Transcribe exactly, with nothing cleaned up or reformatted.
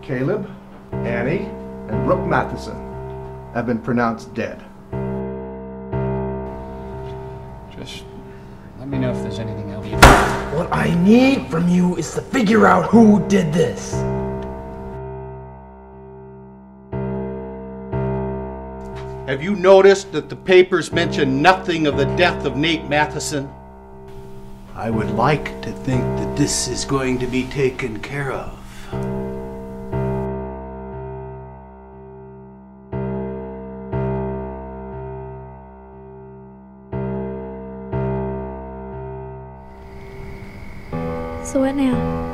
Caleb, Annie, and Brooke Matheson have been pronounced dead. Just let me know if there's anything else. What I need from you is to figure out who did this. Have you noticed that the papers mention nothing of the death of Nate Matheson? I would like to think that this is going to be taken care of. So what now?